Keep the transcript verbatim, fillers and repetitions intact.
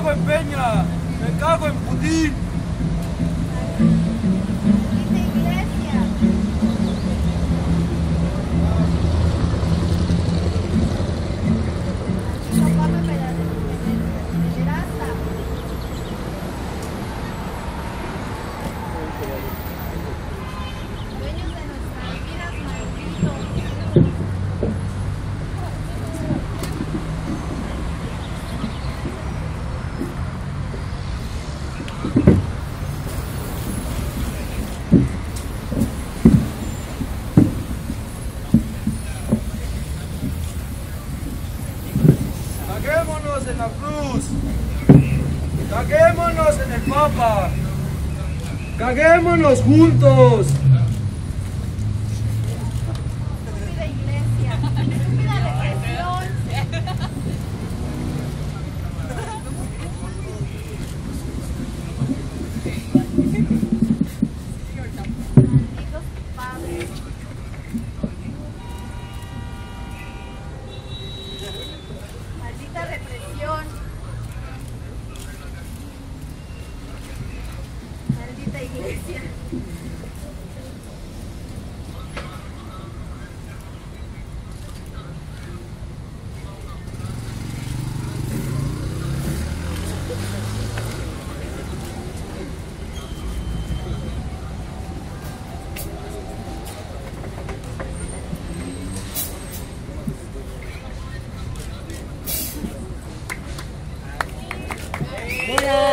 cago en Peña, me cago en Putin. Caguémonos en la cruz, caguémonos en el Papa, caguémonos juntos. Estúpida iglesia, estúpida represión. Malditos padres. Maldita represión. Maldita iglesia. Buenas.